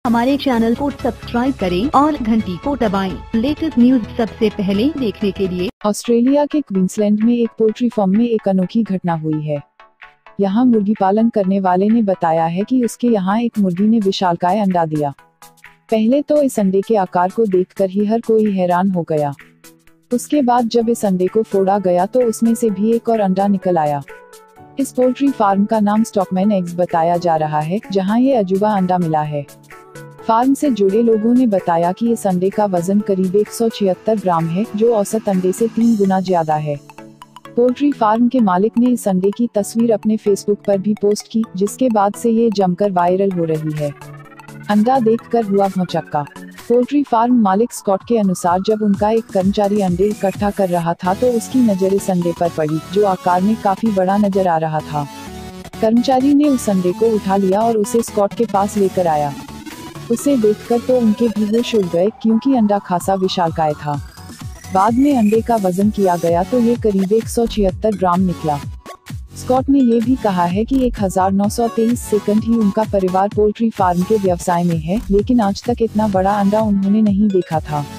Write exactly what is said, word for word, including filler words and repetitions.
हमारे चैनल को सब्सक्राइब करें और घंटी को दबाएं। लेटेस्ट न्यूज सबसे पहले देखने के लिए। ऑस्ट्रेलिया के क्वींसलैंड में एक पोल्ट्री फार्म में एक अनोखी घटना हुई है। यहाँ मुर्गी पालन करने वाले ने बताया है कि उसके यहाँ एक मुर्गी ने विशालकाय अंडा दिया। पहले तो इस अंडे के आकार को देखकर ही हर कोई हैरान हो गया। उसके बाद जब इस अंडे को फोड़ा गया तो उसमें से भी एक और अंडा निकल आया। इस पोल्ट्री फार्म का नाम स्टॉकमैन एग्स बताया जा रहा है, जहां ये अजूबा अंडा मिला है। फार्म से जुड़े लोगों ने बताया कि इस अंडे का वजन करीब एक सौ छिहत्तर ग्राम है, जो औसत अंडे से तीन गुना ज्यादा है। पोल्ट्री फार्म के मालिक ने इस अंडे की तस्वीर अपने फेसबुक पर भी पोस्ट की, जिसके बाद से ये जमकर वायरल हो रही है। अंडा देखकर हुआ भौचक्का। पोल्ट्री फार्म मालिक स्कॉट के अनुसार जब उनका एक कर्मचारी अंडे इकट्ठा कर रहा था तो उसकी नजर इस अंडे पर पड़ी, जो आकार में काफी बड़ा नजर आ रहा था। कर्मचारी ने उस अंडे को उठा लिया और उसे स्कॉट के पास लेकर आया। उसे देखकर तो उनके भी होश उड़ गए, क्योंकि अंडा खासा विशालकाय था। बाद में अंडे का वजन किया गया तो ये करीब एक सौ छिहत्तर ग्राम निकला। स्कॉट ने ये भी कहा है कि एक हजार नौ सौ तेईस सेकंड ही उनका परिवार पोल्ट्री फार्म के व्यवसाय में है, लेकिन आज तक इतना बड़ा अंडा उन्होंने नहीं देखा था।